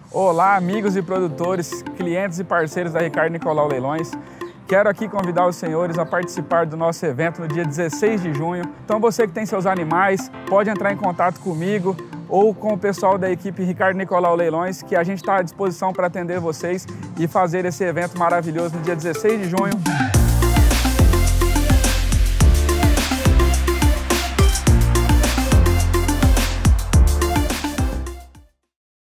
Olá, amigos e produtores, clientes e parceiros da Ricardo Nicolau Leilões. Quero aqui convidar os senhores a participar do nosso evento no dia 16 de junho. Então você que tem seus animais, pode entrar em contato comigo ou com o pessoal da equipe Ricardo Nicolau Leilões, que a gente está à disposição para atender vocês e fazer esse evento maravilhoso no dia 16 de junho.